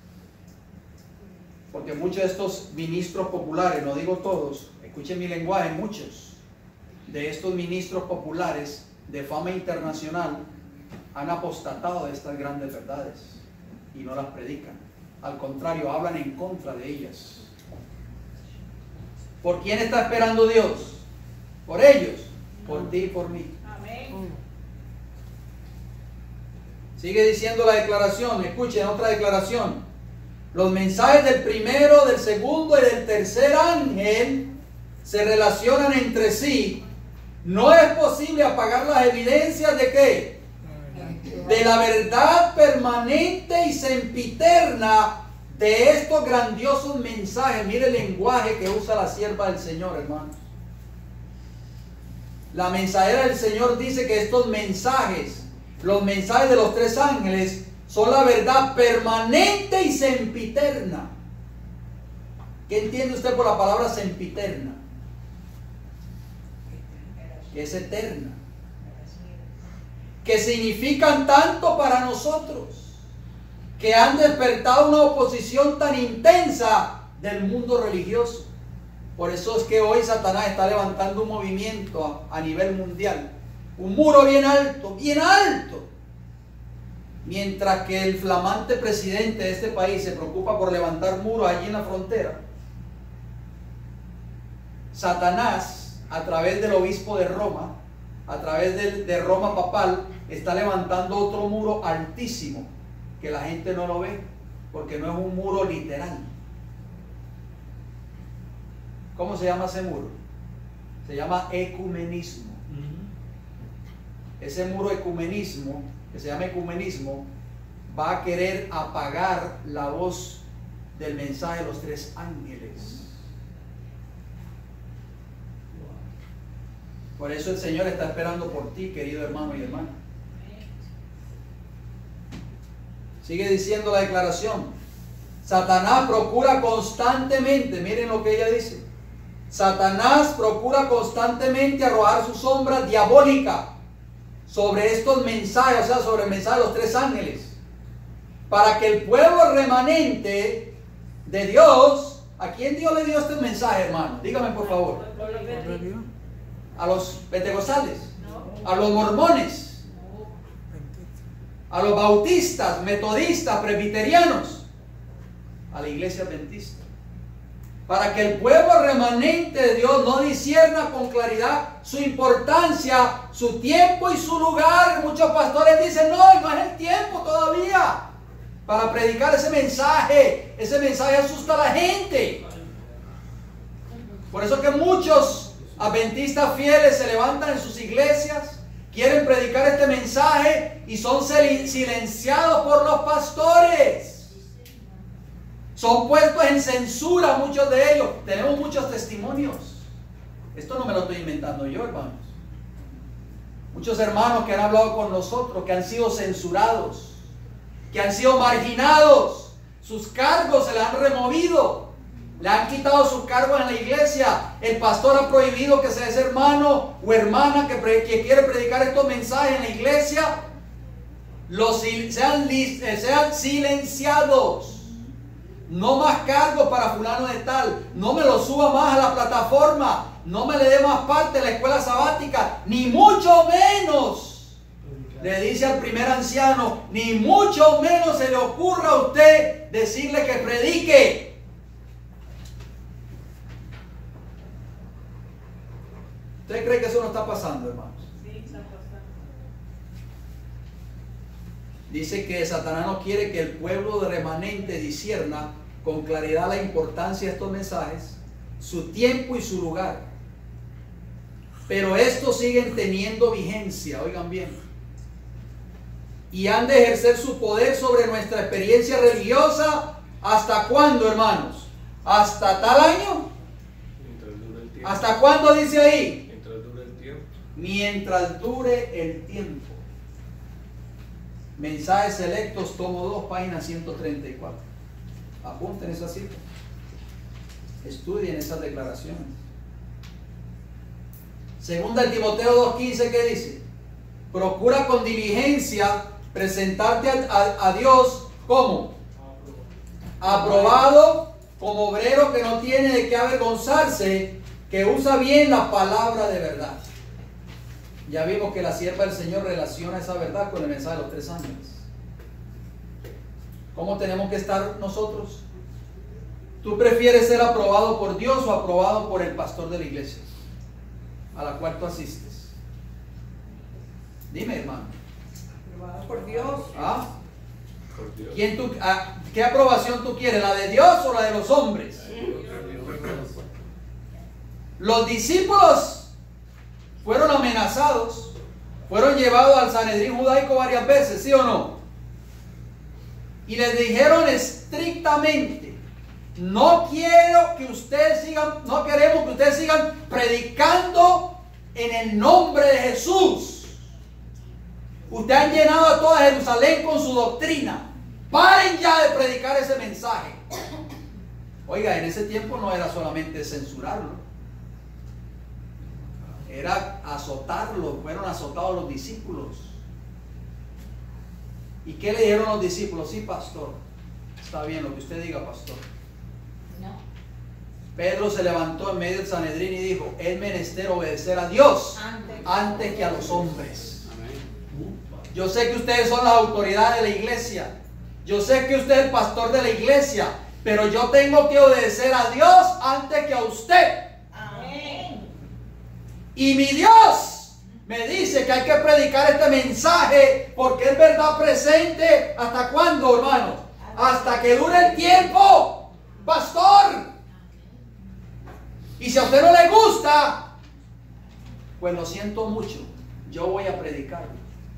Porque muchos de estos ministros populares, no digo todos, escuchen mi lenguaje, muchos de estos ministros populares de fama internacional han apostatado de estas grandes verdades y no las predican. Al contrario, hablan en contra de ellas. ¿Por quién está esperando Dios? ¿Por ellos? Por ti y por mí. Amén. Sigue diciendo la declaración, escuchen otra declaración. Los mensajes del primero, del segundo y del tercer ángel se relacionan entre sí. No es posible apagar las evidencias de ¿qué? De la verdad permanente y sempiterna de estos grandiosos mensajes. Mire el lenguaje que usa la sierva del Señor, hermanos. La mensajera del Señor dice que estos mensajes, los mensajes de los tres ángeles, son la verdad permanente y sempiterna. ¿Qué entiende usted por la palabra sempiterna? Que es eterna. Que significan tanto para nosotros, que han despertado una oposición tan intensa del mundo religioso. Por eso es que hoy Satanás está levantando un movimiento a nivel mundial, un muro bien alto, mientras que el flamante presidente de este país se preocupa por levantar muros allí en la frontera. Satanás, a través del obispo de Roma, a través de Roma papal, está levantando otro muro altísimo que la gente no lo ve porque no es un muro literal. ¿Cómo se llama ese muro? Se llama ecumenismo. Ese muro ecumenismo, que se llama ecumenismo, va a querer apagar la voz del mensaje de los tres ángeles. Por eso el Señor está esperando por ti, querido hermano y hermana. Sigue diciendo la declaración. Satanás procura constantemente, miren lo que ella dice. Satanás procura constantemente arrojar su sombra diabólica sobre estos mensajes, o sea, sobre el mensaje de los tres ángeles, para que el pueblo remanente de Dios, ¿a quién Dios le dio este mensaje, hermano? Dígame por favor. A los pentecostales, a los mormones, a los bautistas, metodistas, presbiterianos, a la iglesia adventista. para que el pueblo remanente de Dios no discierna con claridad su importancia, su tiempo y su lugar. Muchos pastores dicen, no es el tiempo todavía para predicar ese mensaje. Ese mensaje asusta a la gente. Por eso que muchos adventistas fieles se levantan en sus iglesias, quieren predicar este mensaje y son silenciados por los pastores. Son puestos en censura muchos de ellos. Tenemos muchos testimonios. Esto no me lo estoy inventando yo, hermanos. Muchos hermanos que han hablado con nosotros, que han sido censurados, que han sido marginados. Sus cargos se le han removido. Le han quitado sus cargos en la iglesia. El pastor ha prohibido que sea ese hermano o hermana que quiere predicar estos mensajes en la iglesia, sean silenciados. No más cargos para fulano de tal. No me lo suba más a la plataforma. No me le dé más parte de la escuela sabática. Ni mucho menos, le dice al primer anciano, ni mucho menos se le ocurra a usted decirle que predique. ¿Usted cree que eso no está pasando, hermanos? Sí, está pasando. Dice que Satanás no quiere que el pueblo de remanente discierna con claridad la importancia de estos mensajes, su tiempo y su lugar. Pero estos siguen teniendo vigencia, oigan bien. Y han de ejercer su poder sobre nuestra experiencia religiosa. ¿Hasta cuándo, hermanos? ¿Hasta tal año? Mientras dure el tiempo. ¿Hasta cuándo dice ahí? Mientras dure el tiempo. Mientras dure el tiempo. Mensajes selectos, tomo 2, página 134. Apunten esa cita. Estudien esas declaraciones. Segunda de Timoteo 2:15, ¿qué dice? Procura con diligencia presentarte a Dios como aprobado, como obrero que no tiene de qué avergonzarse, que usa bien la palabra de verdad. Ya vimos que la sierva del Señor relaciona esa verdad con el mensaje de los 3 ángeles. ¿Cómo tenemos que estar nosotros? ¿Tú prefieres ser aprobado por Dios o aprobado por el pastor de la iglesia a la cual tú asistes? Dime, hermano. Aprobado por Dios. ¿Ah? Por Dios. ¿Qué aprobación tú quieres? ¿La de Dios o la de los hombres? Los discípulos fueron amenazados, fueron llevados al Sanedrín judaico varias veces, ¿sí o no? Y les dijeron estrictamente, no queremos que ustedes sigan predicando en el nombre de Jesús. Ustedes han llenado a toda Jerusalén con su doctrina. Paren ya de predicar ese mensaje. Oiga, en ese tiempo no era solamente censurarlo, era azotarlo. Fueron azotados los discípulos. ¿Y qué le dijeron los discípulos? Sí, pastor, está bien lo que usted diga, pastor. No. Pedro se levantó en medio del Sanedrín y dijo, es menester obedecer a Dios antes que a los hombres. Yo sé que ustedes son las autoridades de la iglesia, yo sé que usted es el pastor de la iglesia, pero yo tengo que obedecer a Dios antes que a usted. Amén. Y mi Dios me dice que hay que predicar este mensaje porque es verdad presente. ¿Hasta cuándo, hermano? Hasta que dure el tiempo, pastor. Y si a usted no le gusta, pues lo siento mucho, yo voy a predicarlo.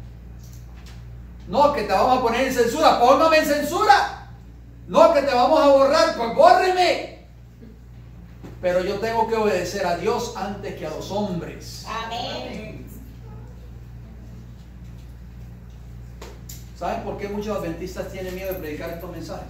No, que te vamos a poner en censura, póngame en censura. No, que te vamos a borrar, pues bórreme. Pero yo tengo que obedecer a Dios antes que a los hombres. Amén. ¿Saben por qué muchos adventistas tienen miedo de predicar estos mensajes?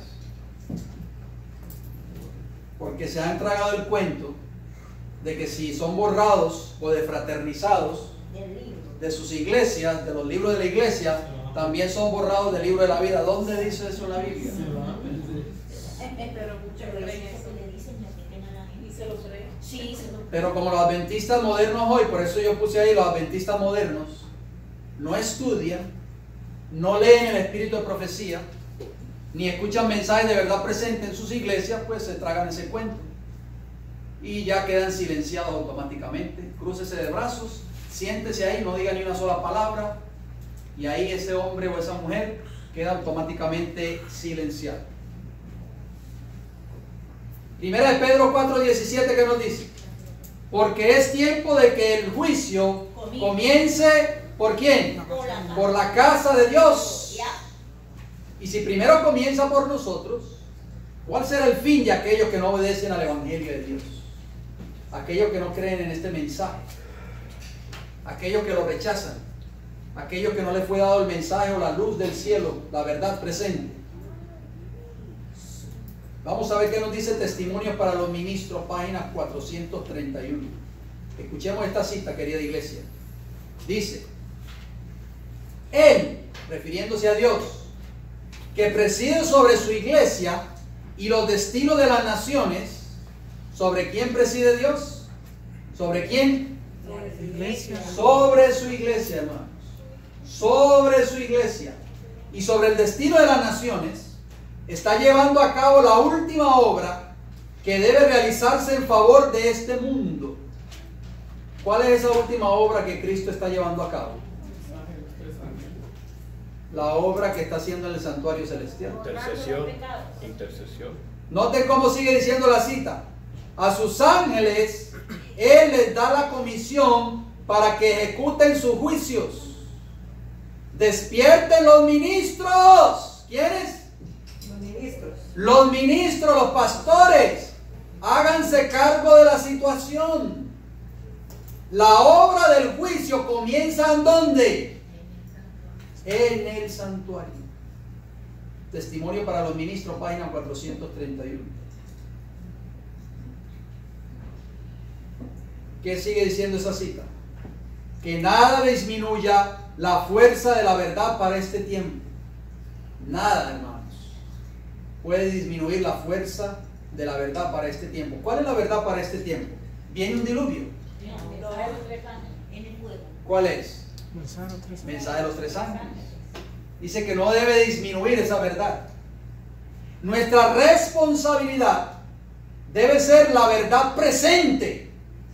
Porque se han tragado el cuento de que si son borrados o defraternizados de sus iglesias, de los libros de la iglesia, también son borrados del libro de la vida. ¿Dónde dice eso en la Biblia? Pero muchos creen eso. Y se lo creen. Sí, se lo creen. Pero como los adventistas modernos hoy, por eso yo puse ahí los adventistas modernos, no estudian, no leen el espíritu de profecía, ni escuchan mensajes de verdad presente en sus iglesias, pues se tragan ese cuento. y ya quedan silenciados automáticamente. Crúcese de brazos, siéntese ahí, no diga ni una sola palabra, y ahí ese hombre o esa mujer queda automáticamente silenciado. Primera de Pedro 4:17, ¿qué nos dice? Porque es tiempo de que el juicio comience, ¿por quién? Por la casa de Dios. Y si primero comienza por nosotros, ¿cuál será el fin de aquellos que no obedecen al Evangelio de Dios? Aquellos que no creen en este mensaje, aquellos que lo rechazan, aquellos que no les fue dado el mensaje o la luz del cielo, la verdad presente. Vamos a ver qué nos dice Testimonios para los Ministros, página 431. Escuchemos esta cita, querida iglesia. Dice: Él, refiriéndose a Dios, que preside sobre su iglesia y los destinos de las naciones. ¿Sobre quién preside Dios? ¿Sobre quién? Sobre su iglesia. Sobre su iglesia, hermanos. Sobre su iglesia. Y sobre el destino de las naciones, está llevando a cabo la última obra que debe realizarse en favor de este mundo. ¿Cuál es esa última obra que Cristo está llevando a cabo? La obra que está haciendo en el santuario celestial. Intercesión. Noten cómo sigue diciendo la cita. A sus ángeles Él les da la comisión para que ejecuten sus juicios. Despierten los ministros. ¿Quiénes? Los ministros, los pastores. Háganse cargo de la situación. La obra del juicio comienza ¿en dónde? En el santuario. Testimonio para los Ministros, página 431. ¿Qué sigue diciendo esa cita? Que nada disminuya la fuerza de la verdad para este tiempo. Nada, hermanos, puede disminuir la fuerza de la verdad para este tiempo. ¿Cuál es la verdad para este tiempo? Viene un diluvio. ¿Cuál es? Mensaje de los tres ángeles. Dice que no debe disminuir esa verdad. Nuestra responsabilidad debe ser la verdad presente.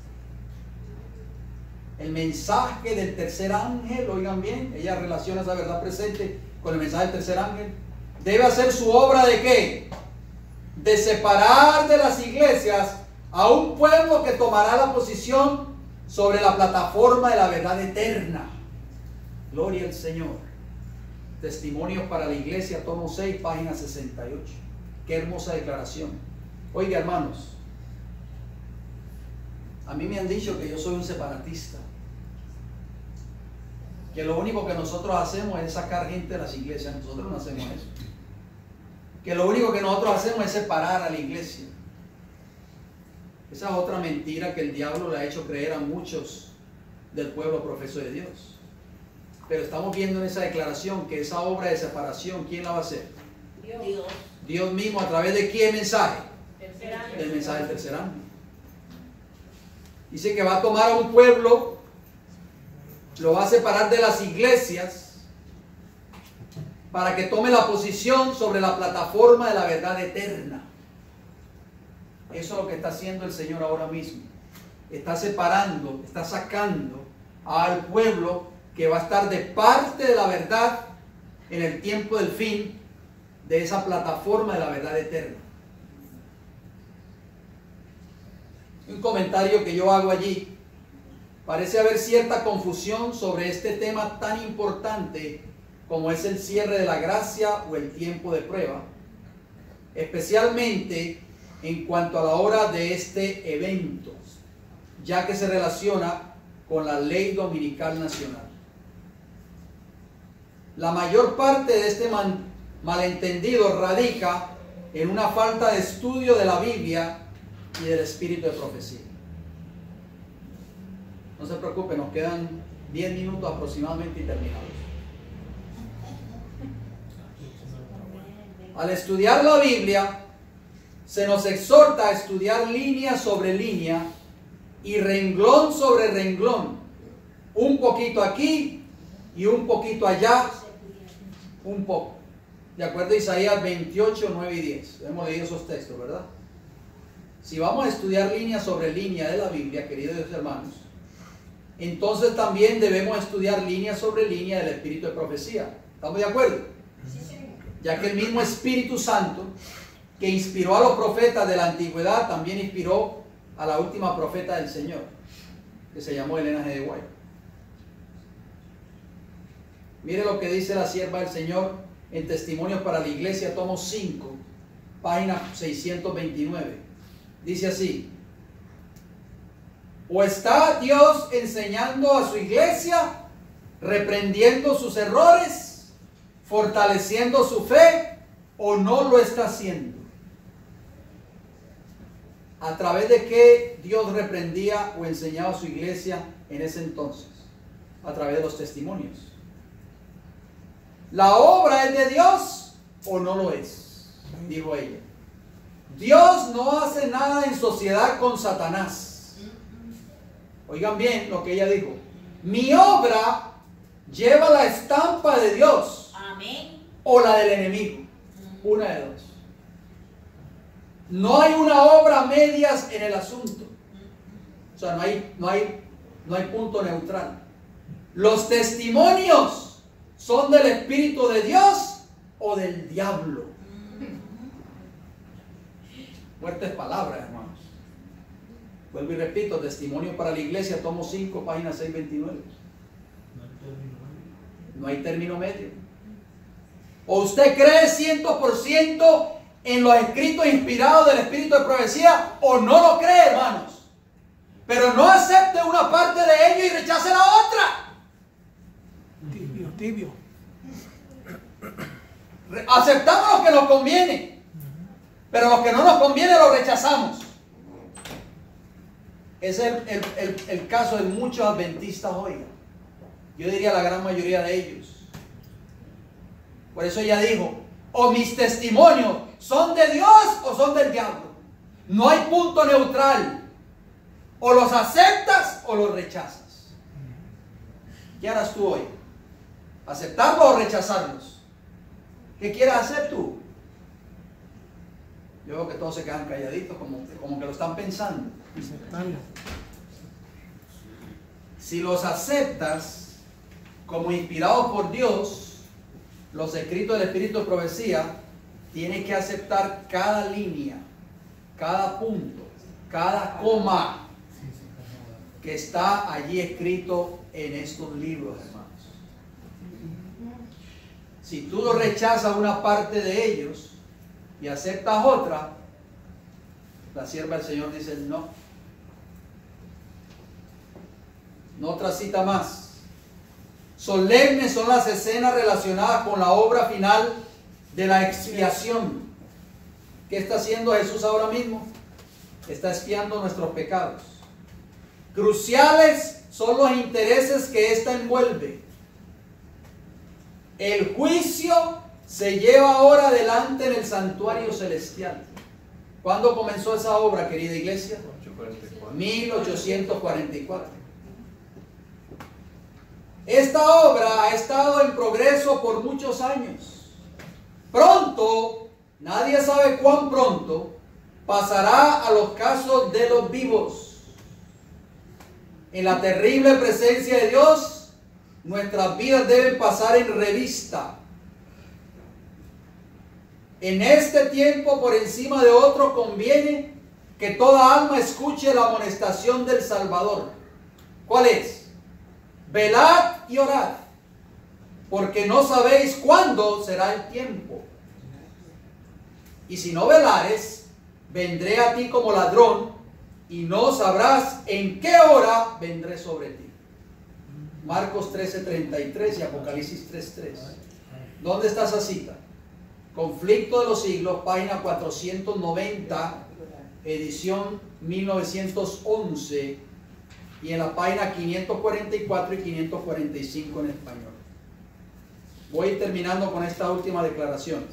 El mensaje del tercer ángel, oigan bien, ella relaciona esa verdad presente con el mensaje del tercer ángel. Debe hacer su obra ¿de qué? De separar de las iglesias a un pueblo que tomará la posición sobre la plataforma de la verdad eterna. Gloria al Señor. Testimonios para la iglesia, tomo 6, página 68. Qué hermosa declaración. Oiga, hermanos, a mí me han dicho que yo soy un separatista, que lo único que nosotros hacemos es sacar gente de las iglesias. Nosotros no hacemos eso. Que lo único que nosotros hacemos es separar a la iglesia. Esa es otra mentira que el diablo le ha hecho creer a muchos del pueblo profeso de Dios. Pero estamos viendo en esa declaración que esa obra de separación, ¿quién la va a hacer? Dios. Dios mismo. ¿A través de qué mensaje? Del mensaje del tercer ángel. Dice que va a tomar a un pueblo, lo va a separar de las iglesias para que tome la posición sobre la plataforma de la verdad eterna. Eso es lo que está haciendo el Señor ahora mismo. Está separando, está sacando al pueblo que va a estar de parte de la verdad en el tiempo del fin, de esa plataforma de la verdad eterna. Un comentario que yo hago allí: parece haber cierta confusión sobre este tema tan importante como es el cierre de la gracia o el tiempo de prueba, especialmente en cuanto a la hora de este evento, ya que se relaciona con la ley dominical nacional. La mayor parte de este malentendido radica en una falta de estudio de la Biblia y del espíritu de profecía. No se preocupe, nos quedan 10 minutos aproximadamente y terminamos. Al estudiar la Biblia, se nos exhorta a estudiar línea sobre línea y renglón sobre renglón, un poquito aquí y un poquito allá, un poco. De acuerdo a Isaías 28, 9 y 10. Hemos leído esos textos, ¿verdad? si vamos a estudiar línea sobre línea de la Biblia, queridos hermanos, entonces también debemos estudiar línea sobre línea del espíritu de profecía. ¿Estamos de acuerdo? Ya que el mismo Espíritu Santo que inspiró a los profetas de la antigüedad también inspiró a la última profeta del Señor, que se llamó Elena G. de White. Mire lo que dice la sierva del Señor en Testimonios para la Iglesia, tomo 5, página 629. Dice así: o está Dios enseñando a su iglesia, reprendiendo sus errores, fortaleciendo su fe, o no lo está haciendo. ¿A través de qué Dios reprendía o enseñaba a su iglesia en ese entonces? A través de los testimonios. ¿La obra es de Dios o no lo es?, dijo ella. Dios no hace nada en sociedad con Satanás. Oigan bien lo que ella dijo. Mi obra lleva la estampa de Dios. Amén. O la del enemigo. Una de dos. No hay una obra a medias en el asunto. O sea, no hay punto neutral. Los testimonios son del Espíritu de Dios o del diablo. Fuertes palabras, hermanos. Vuelvo y repito, Testimonio para la Iglesia, tomo 5, página 629. No hay término medio. O usted cree 100% en los escritos inspirados del Espíritu de profecía, o no lo cree, hermanos. Pero no acepte una parte de ello y rechace la otra. Tibio. Aceptamos lo que nos conviene, pero lo que no nos conviene lo rechazamos. Ese es el caso de muchos adventistas hoy. Yo diría la gran mayoría de ellos. Por eso ella dijo, o mis testimonios son de Dios o son del diablo. No hay punto neutral. O los aceptas o los rechazas. ¿Qué harás tú hoy? ¿Aceptarlos o rechazarlos? ¿Qué quieres hacer tú? Yo veo que todos se quedan calladitos, como que lo están pensando. Si los aceptas como inspirados por Dios, los escritos del Espíritu de profecía, tienes que aceptar cada línea, cada punto, cada coma que está allí escrito en estos libros, hermanos. Si tú lo rechazas una parte de ellos y aceptas otra, la sierva del Señor dice no. No otra cita más. Solemnes son las escenas relacionadas con la obra final de la expiación. ¿Qué está haciendo Jesús ahora mismo? Está expiando nuestros pecados. Cruciales son los intereses que ésta envuelve. El juicio se lleva ahora adelante en el santuario celestial. ¿Cuándo comenzó esa obra, querida iglesia? 1844. Esta obra ha estado en progreso por muchos años. Pronto, nadie sabe cuán pronto, pasará a los casos de los vivos. En la terrible presencia de Dios, nuestras vidas deben pasar en revista. En este tiempo, por encima de otro, conviene que toda alma escuche la amonestación del Salvador. ¿Cuál es? Velad y orad, porque no sabéis cuándo será el tiempo. Y si no velares, vendré a ti como ladrón, y no sabrás en qué hora vendré sobre ti. Marcos 13:33 y Apocalipsis 3:3. ¿Dónde está esa cita? Conflicto de los siglos, página 490, edición 1911, y en la página 544 y 545 en español. Voy terminando con esta última declaración.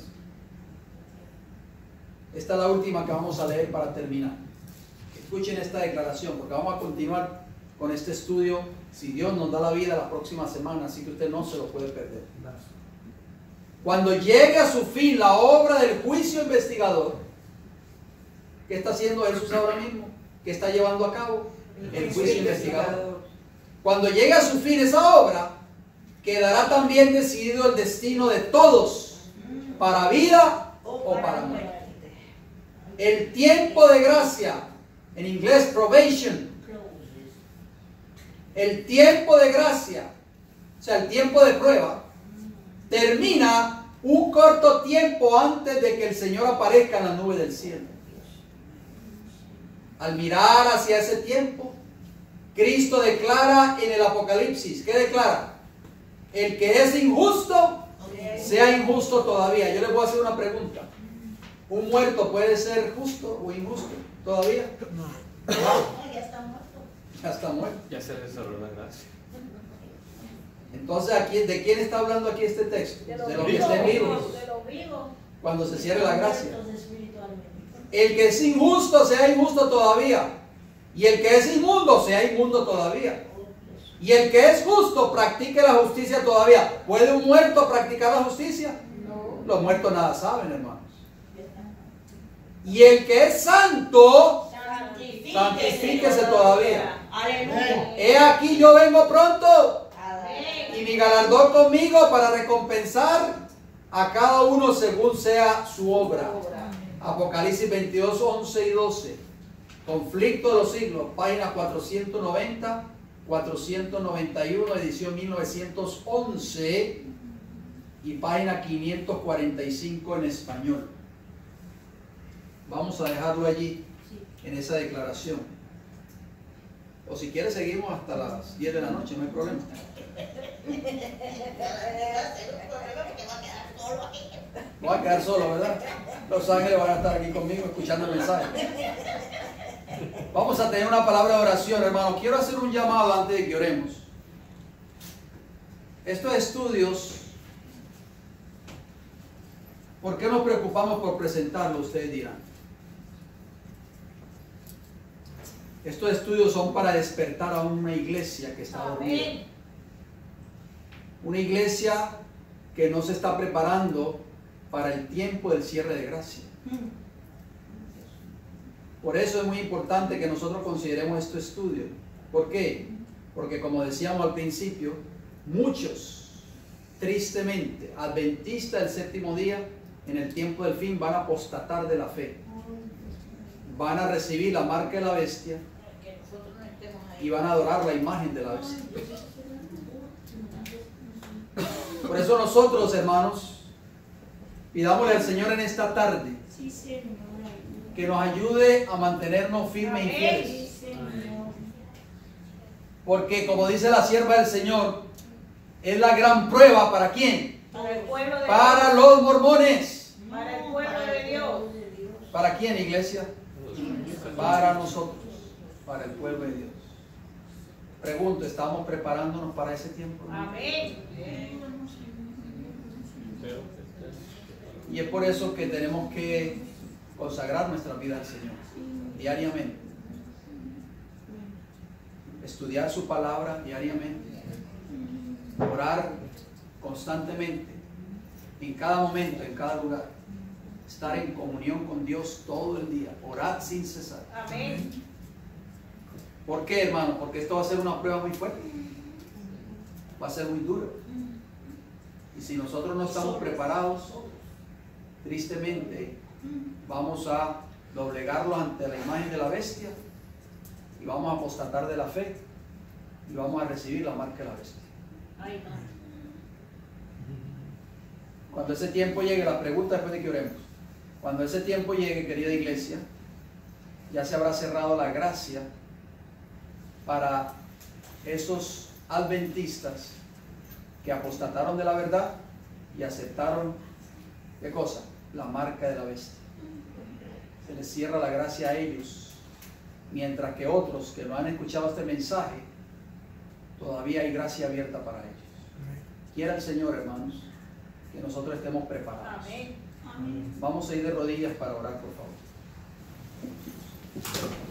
Esta es la última que vamos a leer para terminar. Escuchen esta declaración, porque vamos a continuar con este estudio, si Dios nos da la vida, la próxima semana, así que usted no se lo puede perder. Cuando llegue a su fin la obra del juicio investigador, ¿Qué está haciendo Jesús ahora mismo? ¿Qué está llevando a cabo? El juicio investigador. Cuando llegue a su fin esa obra, quedará también decidido el destino de todos, para vida o para muerte. El tiempo de gracia, en inglés probation, el tiempo de gracia, o sea, el tiempo de prueba, termina un corto tiempo antes de que el Señor aparezca en la nube del cielo. Al mirar hacia ese tiempo, Cristo declara en el Apocalipsis, ¿qué declara? El que es injusto, sea injusto todavía. Yo les voy a hacer una pregunta. ¿Un muerto puede ser justo o injusto todavía? No, ya está muerto. Ya está muerto. Ya se les cerró la gracia. Entonces, ¿de quién está hablando aquí este texto? De los que vivos, estén vivos. de los vivos. Cuando se cierre la gracia. Muertos espiritualmente. El que es injusto, sea injusto todavía. Y el que es inmundo, sea inmundo todavía. Y el que es justo, practique la justicia todavía. ¿Puede un muerto practicar la justicia? No. Los muertos nada saben, hermanos. Y el que es santo, santifíquese todavía. Aleluya. He aquí yo vengo pronto, Amén. y mi galardón conmigo para recompensar a cada uno según sea su obra. Apocalipsis 22, 11 y 12. Conflicto de los siglos, página 490, 491, edición 1911 y página 545 en español. Vamos a dejarlo allí en esa declaración. O si quiere seguimos hasta las 10 de la noche, no hay problema. Voy a quedar solo, ¿verdad? Los ángeles van a estar aquí conmigo escuchando el mensaje. Vamos a tener una palabra de oración, hermano. Quiero hacer un llamado antes de que oremos. Estos estudios, ¿por qué nos preocupamos por presentarlos? Ustedes dirán. Estos estudios son para despertar a una iglesia que está dormida. Una iglesia que no se está preparando para el tiempo del cierre de gracia. Por eso es muy importante que nosotros consideremos estos estudios. ¿Por qué? Porque como decíamos al principio, muchos, tristemente, adventistas del séptimo día, en el tiempo del fin van a apostatar de la fe. Van a recibir la marca de la bestia y van a adorar la imagen de la bestia. Por eso nosotros, hermanos, pidámosle al Señor en esta tarde que nos ayude a mantenernos firmes y fieles. Porque como dice la sierva del Señor, es la gran prueba ¿para quién? Para el pueblo de Para Dios. los mormones. Para el pueblo de Dios. ¿Para quién, iglesia? Para nosotros, para el pueblo de Dios. Pregunto, ¿estamos preparándonos para ese tiempo? Amén. Y es por eso que tenemos que consagrar nuestra vida al Señor diariamente. Estudiar su palabra diariamente. Orar constantemente, en cada momento, en cada lugar. Estar en comunión con Dios todo el día. Orar sin cesar. Amén. ¿Por qué, hermano? Porque esto va a ser una prueba muy fuerte. Va a ser muy duro. Y si nosotros no estamos preparados, tristemente, vamos a doblegarlos ante la imagen de la bestia y vamos a apostatar de la fe y vamos a recibir la marca de la bestia. Ay, no. Cuando ese tiempo llegue, la pregunta después de que oremos, cuando ese tiempo llegue, querida iglesia, ya se habrá cerrado la gracia para esos adventistas que apostataron de la verdad y aceptaron, ¿qué cosa? La marca de la bestia. Se les cierra la gracia a ellos, mientras que otros que no han escuchado este mensaje, todavía hay gracia abierta para ellos. Quiera el Señor, hermanos, que nosotros estemos preparados. Amén. Vamos a ir de rodillas para orar, por favor.